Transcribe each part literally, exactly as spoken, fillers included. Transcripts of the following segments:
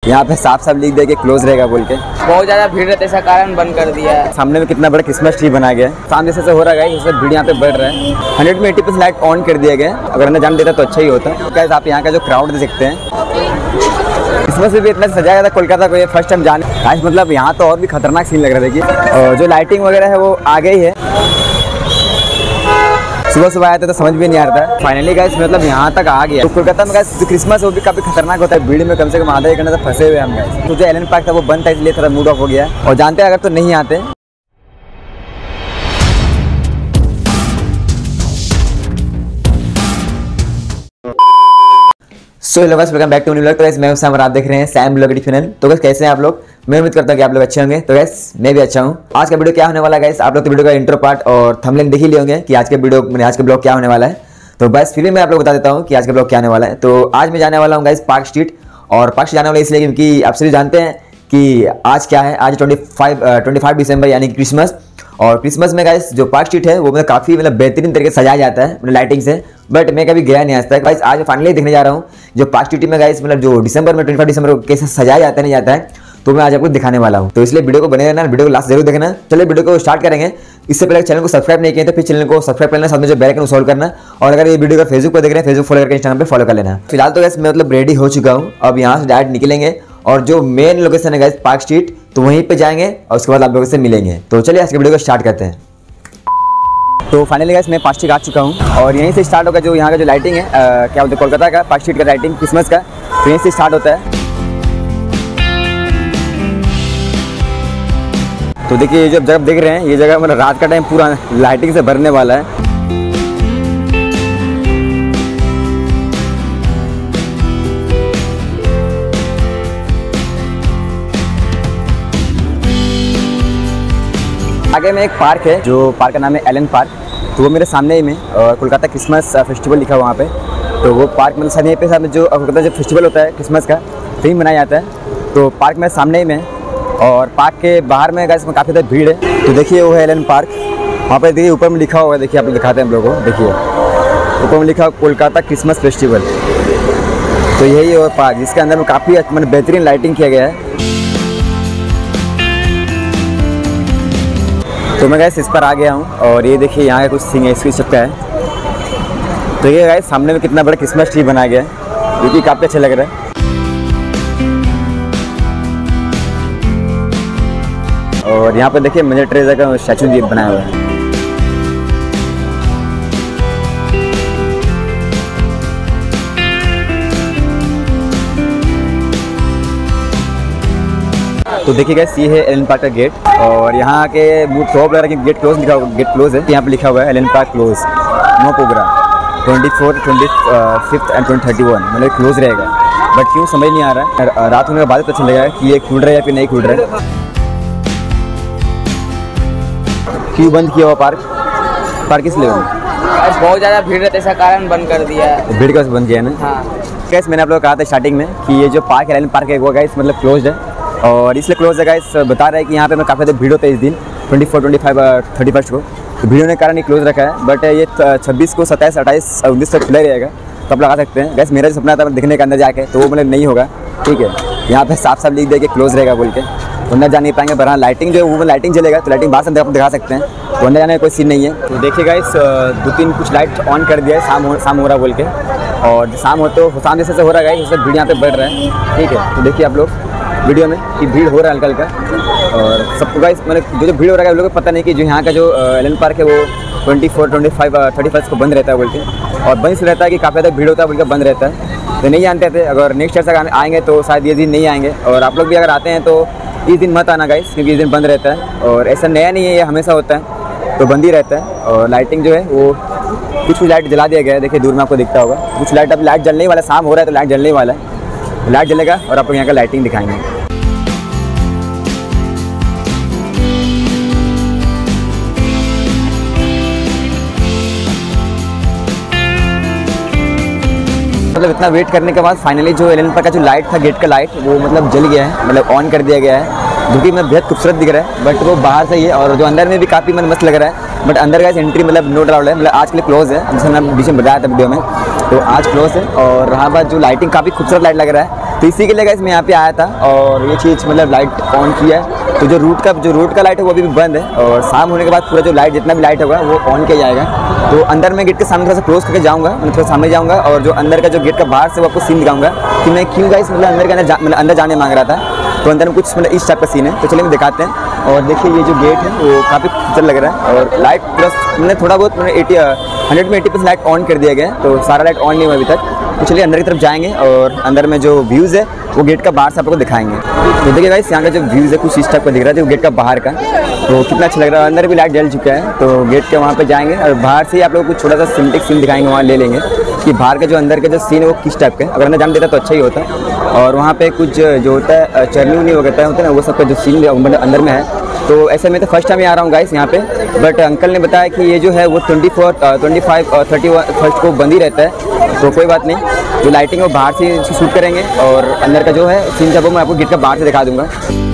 यहाँ पे साफ साफ लिख दिया कि क्लोज रहेगा बोल के। बहुत ज़्यादा भीड़ रहते ऐसा कारण बंद कर दिया है। सामने में कितना बड़ा क्रिसमस ट्री बना गया है, सामने से हो रहा है इससे भीड़ यहाँ पे बढ़ रहा है। हंड्रेड में एटी परसेंट लाइट ऑन कर दिया गया, अगर अंदर जान देता तो अच्छा ही होता। गाइस आप यहाँ का जो क्राउड देख सकते हैं, क्रिसमस में भी इतना सजाया था कोलकाता को, ये फर्स्ट टाइम जाने। गाइस मतलब यहाँ तो और भी खतरनाक सीन लग रहा है। देखिए और जो लाइटिंग वगैरह है वो आगे ही है। सुबह सुबह आया था तो समझ भी नहीं आ रहा था, फाइनली गाइस मतलब यहाँ तक आ गया। तो कोलकाता में गाइस जो क्रिसमस वो भी काफी खतरनाक होता है, भीड़ में कम से कम आधा एक घंटा फंसे हुए हम गाइस। तो जो एलन पार्क था वो बंद था, इसलिए थोड़ा मूड ऑफ हो गया। और जानते हैं अगर तो नहीं आते। So hello guys, welcome back to new vlog. तो गाइस मैं सैम और आप देख रहे हैं सैम व्लॉग चैनल। तो गाइस कैसे हैं आप लोग? मैं उम्मीद करता हूं कि आप लोग अच्छे होंगे। तो गाइस मैं भी अच्छा हूं। आज का वीडियो क्या होने वाला है गाइस, आप लोग तो वीडियो का इंट्रो पार्ट और थंबनेल देख ही लिए होंगे कि आज के वीडियो मैंने आज का ब्लॉग क्या होने वाला है। तो बस फिर मैं आप लोग बता देता हूँ कि आज का ब्लॉग क्या होने वाला है। तो आज मैं जाने वाला हूँ गाइस पार्क स्ट्रीट। और पार्क स्ट्रीट जाने वाला इसलिए क्योंकि आप सभी जानते हैं कि आज क्या है, आज ट्वेंटी फाइव ट्वेंटी फाइव दिसंबर यानी कि क्रिसमस। और क्रिसमस में गाइस जो पार्क स्ट्रीट है वो मतलब काफ़ी मतलब बेहतरीन तरीके से सजाया जाता है मतलब लाइटिंग से। बट मैं कभी गया नहीं आज तक गाइस। आज फाइनली देखने जा रहा हूँ जो पार्क स्ट्रीट में गाइस मतलब जो दिसंबर में ट्वेंटी फाइव दिसंबर को कैसे सजाया जाता है नहीं जाता है, तो मैं आज आपको दिखाने वाला हूँ। तो इसलिए वीडियो को बने रहना, वीडियो को लास्ट जरूर देखना। चलिए वीडियो को स्टार्ट करेंगे। इससे पहले चैनल को सब्सक्राइब नहीं किया तो फिर चैनल को सब्सक्राइब कर लेना, साथ में जो बेल आइकन को सॉल्व करना। और अगर ये वीडियो को फेसबुक पर देख रहे हैं, फेसबुक फॉलो करके इंस्टाग्राम पे फॉलो कर लेना। फिलहाल तो गाइस मैं मतलब रेडी हो चुका हूँ। अब यहाँ से डायरेक्ट निकलेंगे और जो मेन लोकेशन है गाइस पार्क स्ट्रीट, तो वहीं पे जाएंगे और उसके बाद आप लोगों से मिलेंगे। तो चलिए आज के वीडियो को स्टार्ट करते हैं। तो फाइनली गाइस मैं पार्क स्ट्रीट आ चुका हूँ और यहीं से स्टार्ट होगा जो यहाँ का जो लाइटिंग है, आ, क्या बोलते हैं कोलकाता का पार्क स्ट्रीट का लाइटिंग क्रिसमस का, तो यहीं से स्टार्ट होता है। तो देखिए ये जो जगह देख रहे हैं, ये जगह मतलब रात का टाइम पूरा लाइटिंग से भरने वाला है। आगे में एक पार्क है, जो पार्क का नाम है एलन पार्क। तो वो मेरे सामने ही में और कोलकाता क्रिसमस फेस्टिवल लिखा हुआ वहाँ पे। तो वो पार्क मतलब सामने पे सामने जो कोलकाता जो फेस्टिवल होता है क्रिसमस का, वहीं मनाया जाता है। तो पार्क में सामने ही में और पार्क के बाहर में गाइस में काफ़ी ज़्यादा भीड़ है। तो देखिए वो है एलन पार्क। वहाँ पर देखिए ऊपर में लिखा हुआ है, देखिए आप लोग दिखाते हैं हम लोगों को। देखिए ऊपर में लिखा हुआ कोलकाता क्रिसमस फेस्टिवल। तो यही है पार्क, जिसके अंदर में काफ़ी मतलब बेहतरीन लाइटिंग किया गया है। तो मैं गाइस इस पर आ गया हूँ और ये देखिए यहाँ का कुछ सीन है, इसकी छत का है। तो ये गाइस सामने में कितना बड़ा क्रिसमस ट्री बनाया गया है, जो कि काफ़ी अच्छा लग रहा है। और यहाँ पर देखिए मदर टेरेसा का स्टैचू भी बनाया हुआ है। तो देखिए गाइस ये है एलन पार्क का गेट और यहाँ के टॉप लग रहा है कि गेट क्लोज लिखा हुआ, गेट क्लोज है। यहाँ पे लिखा हुआ है Allen Park close, no programme twenty four twenty fifth and twenty thirty one मतलब क्लोज रहेगा। बट क्यों समझ नहीं आ रहा है, रात होने के बाद पता चलेगा कि ये खुल रहा है या फिर नहीं खुल रहा है। क्यों बंद किया हुआ पार्क? पार्क किस लिए बंद? बहुत ज़्यादा भीड़ रहते ऐसा कारण बंद कर दिया है। भीड़ का बंद किया है ना? हाँ गाइस मैंने आप लोग को कहा था स्टार्टिंग में कि ये जो पार्क है एलन पार्क है वो गाइस मतलब क्लोज है। और इसलिए क्लोज है गाइस, बता रहा है कि यहाँ पे मैं काफ़ी ज़्यादा भीड़ होता है इस दिन twenty four twenty five thirty first को। तो भीड़ होने के कारण ये क्लोज रखा है। बट ये छब्बीस को सत्ताईस अट्ठाईस उन्नीस तक खुला रहेगा, तो आप लगा सकते हैं। गाइस मेरा जो सपना था देखने के अंदर जाके, तो वो मतलब नहीं होगा। ठीक है, यहाँ पे साफ साफ लिख दिया कि क्लोज रहेगा बोल के, तो अंदर जा नहीं पाएंगे। पर हाँ लाइटिंग जो है वो लाइटिंग चलेगा, तो लाइटिंग बाहर से आपको दिखा सकते हैं। तो अंदर जाने का कोई सीन नहीं है। तो देखिए गाइस दो तीन कुछ लाइट ऑन कर दिया है, शाम हो शाम हो रहा बोल के। और शाम हो तो शाम जैसे से हो रहा है गाइस, उससे भीड़ यहाँ पे बढ़ रहा है। ठीक है, तो देखिए आप लोग वीडियो में कि भीड़ हो रहा है हल्का हल्का। और सबको गाइस मतलब जो जो भीड़ हो रहा है, आप लोगों को पता नहीं कि जो यहाँ का जो एलन पार्क है वो twenty four twenty five thirty first को बंद रहता है बोल के। और बंद इसलिए रहता है कि काफ़ी ज़्यादा भीड़ होता है बोल के बंद रहता है। तो नहीं जानते थे, अगर नेक्स्ट ईयर तक आएंगे तो शायद ये दिन नहीं आएंगे। और आप लोग भी अगर आते हैं तो इस दिन मत आना गाइस, क्योंकि इस दिन बंद रहता है। और ऐसा नया नहीं है, ये हमेशा होता है, तो बंद ही रहता है। और लाइटिंग जो है वो कुछ कुछ लाइट जला दिया गया है, देखिए दूर में आपको दिखता होगा कुछ लाइट। अब लाइट जलने वाला, शाम हो रहा है तो लाइट जलने वाला है, लाइट जलेगा और आपको यहाँ का लाइटिंग दिखाएंगे। मतलब इतना वेट करने के बाद फाइनली जो एलन पार्क का जो लाइट था, गेट का लाइट, वो मतलब जल गया है, मतलब ऑन कर दिया गया है, जो कि मतलब बेहद खूबसूरत दिख रहा है। बट वो बाहर से ही है और जो अंदर में भी काफ़ी मतलब मस्त लग रहा है। बट अंदर का एंट्री मतलब नो अलाउड है, मतलब आज के लिए क्लोज है, जैसे मैं बीच में बताया था वीडियो में। तो आज क्लोज है। और रहा बात जो लाइटिंग, काफ़ी खूबसूरत लाइट लग रहा है। तो इसी के लिए गाइस मैं यहाँ पे आया था और ये चीज़ मतलब लाइट ऑन किया है। तो जो रूट का जो रूट का लाइट है वो अभी भी बंद है और शाम होने के बाद पूरा जो लाइट जितना भी लाइट होगा वो ऑन किया जाएगा। तो अंदर मैं गेट के सामने थोड़ा सा क्लोज करके जाऊँगा, मैं थोड़ा सामने जाऊँगा और जो अंदर का जो गेट का बाहर से वो आपको सीन दिखाऊंगा कि मैं क्यों गाइस मतलब अंदर के अंदर मतलब अंदर जाने मांग रहा था। तो अंदर में कुछ मतलब इस टाइप का सीन है। तो चलिए मैं दिखाते हैं। और देखिए ये जो गेट है वो काफ़ी खूबसूरत लग रहा है और लाइट प्लस मैंने थोड़ा बहुत मैंने एटी हंड्रेड में एटी परसेंट लाइट ऑन कर दिया गया है। तो सारा लाइट ऑन नहीं हुआ अभी तक। तो चलिए अंदर की तरफ जाएंगे और अंदर में जो व्यूज़ है वो गेट का बाहर से आपको दिखाएंगे। तो देखिए गाइस यहाँ का जो व्यूज़ है कुछ इस टाइप का दिख रहा है जो गेट का बाहर का, तो कितना अच्छा लग रहा है। अंदर भी लाइट जल चुका है। तो गेट के वहाँ पे जाएंगे और बाहर से ही आप लोगों को कुछ छोटा सा सिनेमैटिक सीन दिखाएंगे, वहाँ ले लेंगे कि बाहर का जो अंदर का जो सीन है वो किस टाइप का है। अगर अंदर जान देता तो अच्छा ही होता। और वहाँ पे कुछ जो होता है चरनी उनी वगैरह होता है ना वो सब का जो सीन मतलब अंदर में है। तो ऐसे में तो फर्स्ट टाइम ही आ रहा हूँ गाइस यहाँ पे, बट अंकल ने बताया कि ये जो है वो ट्वेंटी फोर ट्वेंटी फाइव और थर्टी वन फर्स्ट को बंद ही रहता है। तो कोई बात नहीं, जो लाइटिंग है वो बाहर से शूट करेंगे और अंदर का जो है सीन जब वो मैं आपको गेट का बाहर से दिखा दूँगा।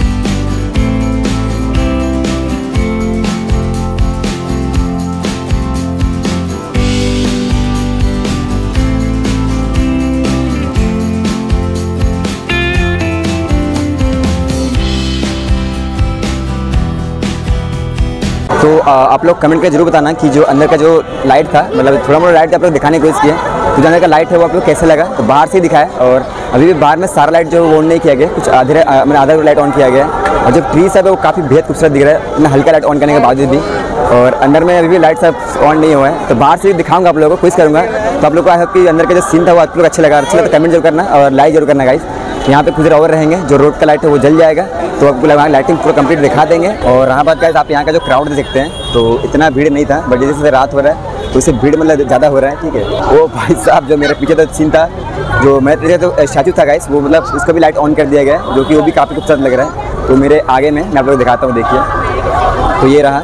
तो आ, आप लोग कमेंट करके जरूर बताना कि जो अंदर का जो लाइट था मतलब थोड़ा मोटा लाइट आप लोग दिखाने की कोशिश किए, तो जो अंदर का लाइट है वो आप लोग कैसे लगा। तो बाहर से ही दिखाया और अभी भी बाहर में सारा लाइट जो ऑन नहीं किया गया, कुछ आधे मैंने आधा लाइट ऑन किया गया और जो ट्रीस है वो काफ़ी बेहद खूबसूरत दिख रहा है इतना हल्का लाइट ऑन करने के बावजूद भी। और अंदर में अभी भी लाइट सब ऑन नहीं हुआ है। तो बाहर से दिखाऊंगा आप लोगों को, कोशिश करूँगा। तो आप लोग को आई होप कि अंदर का जो सीन था वो आप लोग अच्छा लगा। अच्छा लगा तो कमेंट जरूर करना और लाइक जरूर करना गाइस। यहाँ पे कुछ और रहेंगे, जो रोड का लाइट है वो जल जाएगा तो आपको लगा लाइटिंग पूरा कंप्लीट दिखा देंगे। और रहा बात गाइस आप यहाँ का जो क्राउड देख सकते हैं तो इतना भीड़ नहीं था, बट जैसे रात हो रहा है तो इससे भीड़ मतलब ज़्यादा हो रहा है। ठीक है, वो भाई साहब जो मेरे पीछे तो सीन था जो मैं तो स्टैचू था गाइस वो मतलब उसका भी लाइट ऑन कर दिया गया है जो कि वो भी काफ़ी खूबसूरत लग रहा है। तो मेरे आगे में मैं आप लोग दिखाता हूँ, देखिए। तो ये रहा।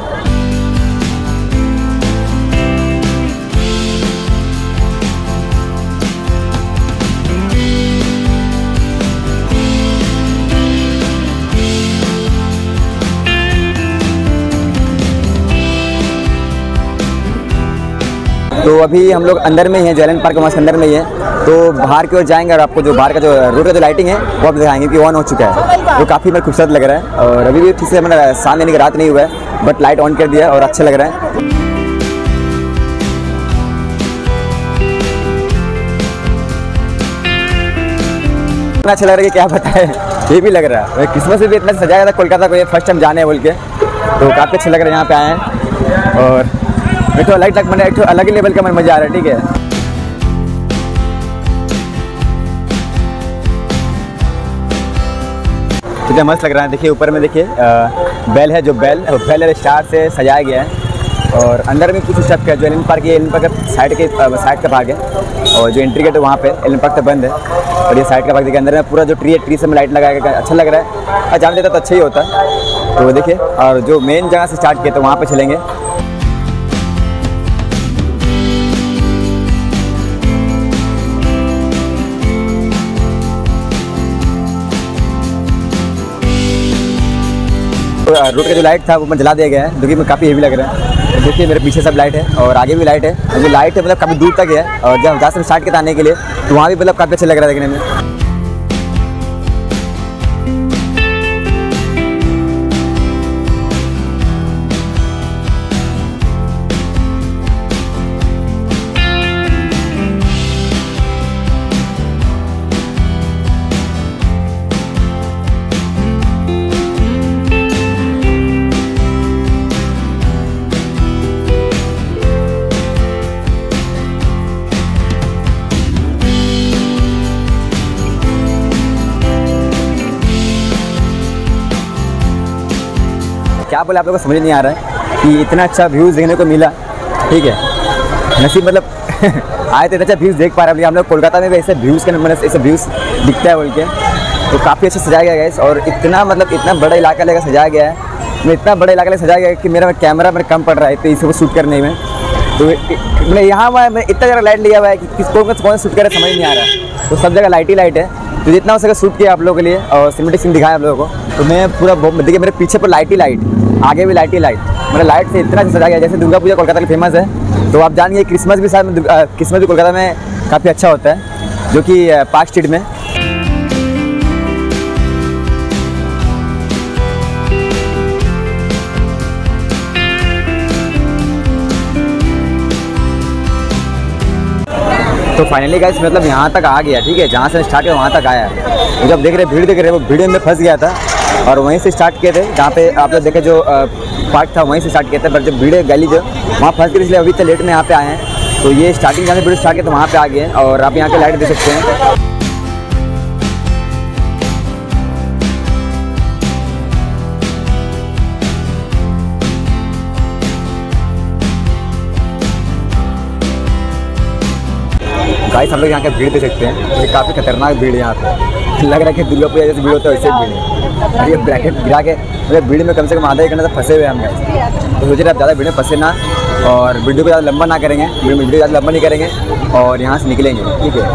तो अभी हम लोग अंदर में ही हैं, जयलैंड पार्क के अंदर में ही है। तो बाहर की ओर जाएंगे और आपको जो बाहर का जो रोड का जो लाइटिंग है वो आप दिखाएंगे कि ऑन हो चुका है। वो काफ़ी मतलब खूबसूरत लग रहा है और अभी भी ठीक से मतलब शाम यानी कि रात नहीं हुआ है, बट लाइट ऑन कर दिया और अच्छा लग रहा है। इतना अच्छा लग रहा है कि क्या बताए, ये भी लग रहा है। क्रिसमस में भी इतना सजाया था कोलकाता को, ये फर्स्ट टाइम जाने बोल के, तो काफ़ी अच्छा लग रहा है यहाँ पे आए हैं। और एक तो अलग मैंने एक तो अलग ही लेवल का मैं मज़ा आ रहा है। ठीक है, कितना मस्त लग रहा है। देखिए ऊपर में देखिए बेल है, जो बेल बेल स्टार से सजाया गया है। और अंदर में कुछ स्टेप का जो एलिफेंट पार्क है, एलिफेंट पार्क साइड के साइड का भाग है और जो एंट्री गेट है वहाँ पे एलिफेंट पार्क तो बंद है और ये साइड का भाग देखिए अंदर में पूरा जो ट्री है, ट्री से में लाइट लगाया गया, अच्छा लग रहा है। और जान देता तो अच्छा ही होता। तो देखिए, और जो मेन जगह से स्टार्ट किया तो वहाँ पर चलेंगे। रोड का जो लाइट था वो मैं जला दिया गया है, जो कि मैं काफ़ी हेवी लग रहा है। देखिए मेरे पीछे सब लाइट है और आगे भी लाइट है। जो लाइट है मतलब काफ़ी दूर तक है और जब जहाँ से स्टार्ट किया आने के लिए तो वहाँ भी मतलब काफ़ी अच्छा लग रहा है देखने में। क्या बोले आप लोगों को समझ नहीं आ रहा है कि इतना अच्छा व्यूज़ देखने को मिला। ठीक है, नसीब मतलब आए तो अच्छा व्यूज़ देख पा रहे हैं। हम लोग कोलकाता में भी ऐसे व्यूज़ के मतलब ऐसे व्यूज़ दिखता है बोल के, तो काफ़ी अच्छा सजाया गया है इस। और इतना मतलब इतना बड़ा इलाका लेकर सजाया गया है, मैं इतना बड़ा इलाका लेकर सजाया गया है कि मेरा कैमरा मेरे कम पड़ रहा है तो इसे शूट करने में। तो मैंने यहाँ मैं इतना ज़्यादा लाइट लिया हुआ है कि किसको कौन शूट करे समझ नहीं आ रहा है। तो सब जगह लाइट ही लाइट है, तो जितना हो सके शूट किया आप लोगों के लिए और सिनेमैटिक सीन दिखाया आप लोगों को। तो मैं पूरा देखिए मेरे पीछे पर लाइट ही लाइट, आगे भी लाइट ही लाइट, मतलब लाइट से इतना सजाया गया। जैसे दुर्गा पूजा कोलकाता की फेमस है, तो आप जानिए क्रिसमस भी शायद क्रिसमस भी कोलकाता में काफ़ी अच्छा होता है, जो कि पार्क स्ट्रीट में। तो फाइनली गाइस मतलब यहाँ तक आ गया, ठीक है, जहाँ से स्टार्ट किया वहाँ तक आया। तो जब देख रहे भीड़ देख रहे वो वीडियो में फंस गया था और वहीं से स्टार्ट किए थे, जहाँ पे आप लोग देखे जो पार्क था वहीं से स्टार्ट किए थे, पर जब भीड़ गली जो वहाँ फंस गई, इसलिए अभी तक लेट में यहाँ पे आए हैं। तो ये स्टार्टिंग जहाँ से वीडियो स्टार्ट किया तो वहाँ पे आ गए हैं और आप यहाँ के लाइट देख सकते हैं। गाइस हम लोग यहाँ के भीड़ देख सकते हैं, ये काफ़ी खतरनाक भीड़ है यहाँ पे। लग रहा है कि दुर्गा पूजा जैसे भीड़ होता है वैसे भीड़ है। और ये ब्रैकेट गिरा के मतलब भीड़ में कम से कम आधा एक घंटा तक फंसे हुए हम गाइस। तो सोच रहे आप ज़्यादा भीड़ में फंसे ना और वीडियो को ज़्यादा लंबा ना करेंगे, वीडियो ज़्यादा लंबा नहीं करेंगे और यहाँ से निकलेंगे, ठीक है।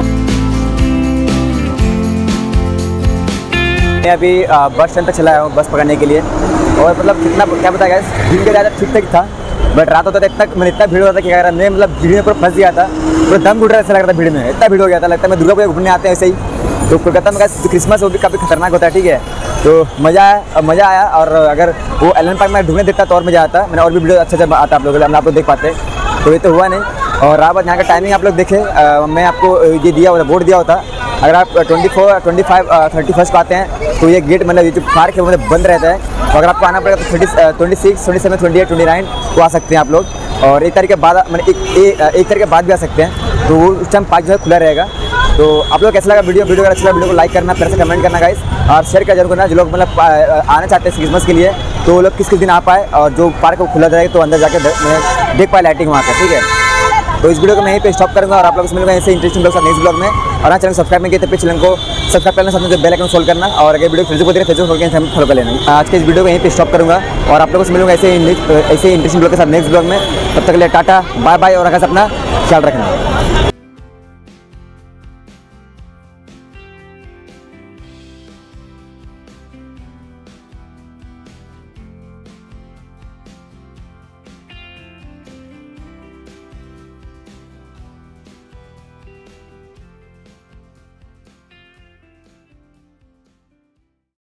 मैं अभी बस स्टैंड तक चला आया हूँ बस पकड़ने के लिए और मतलब कितना क्या बताया गाइस, भीड़ का ज़्यादा ठीक ठाक था, बट रात होता था इतना मैंने इतना भीड़ होता था कि अगर मैं मतलब भीड़ में पूरा फंस गया था, पूरा दम घुट रहा ऐसा लग रहा था भीड़ में, इतना भीड़ हो गया था। लगता है मैं दुर्गा पूजा घूमने आते हैं ऐसे ही। तो कोलकाता में गाइस क्रिसमस वो भी काफ़ी खतरनाक होता है, ठीक है। तो मज़ा आया मज़ा आया और अगर वो एलन पार्क में ढूंढने देता तो और मज़ा आता। मैंने और भी वीडियो अच्छा अच्छा आता आप लोगों को, आप लोग देख पाते, तो ये तो हुआ नहीं। और रात यहाँ का टाइमिंग आप लोग देखें, मैं आपको ये दिया होता बोर्ड दिया होता, अगर आप twenty four twenty five thirty first को आते हैं तो ये गेट मतलब ये जो पार्क है वो मतलब बंद रहता है। तो अगर आपको आना पड़ेगा तो thirty twenty six twenty seven twenty eight twenty nine को आ सकते हैं आप लोग, और एक तारीख के बाद मतलब एक एक तारीख के बाद भी आ सकते हैं। तो वो उस टाइम पार्क जो है खुला रहेगा। तो आप लोग कैसा लगा वीडियो वीडियो अगर अच्छा लगा वीडियो को लाइक करना, फिर से कमेंट करना गाइस, और शेयर कर जरूर करना। जो लोग मतलब आना चाहते हैं क्रिसमस के लिए तो वो लोग किस किस दिन आ पाए, और जो पार्क खुला रहेगा तो अंदर जाके देख पाए लाइटिंग वहाँ पर, ठीक है। तो इस वीडियो को मैं यहीं पे स्टॉप करूँगा और आप लोग से मिलूंगा ऐसे इंटरेस्टिंग लोग नेक्स्ट ब्लॉग में। और हाँ, चैनल सब्सक्राइब नहीं किए तो चैनल को सब्सक्राइब करना, साथ में बेल आइकन सोल्व करना, और अगर वीडियो फेसबुक होती है फेसबुक खोल के फॉलो कर लेना। आज के इस वीडियो को यहीं पे स्टॉप करूँगा और आप लोगों से मिलूंगा ऐसे ऐसे इंटरेस्टिंग ब्लॉग के साथ नेक्स्ट ब्लॉग में। तब तक के लिए टाटा बाय बाय और अगर अपना ख्याल रखना।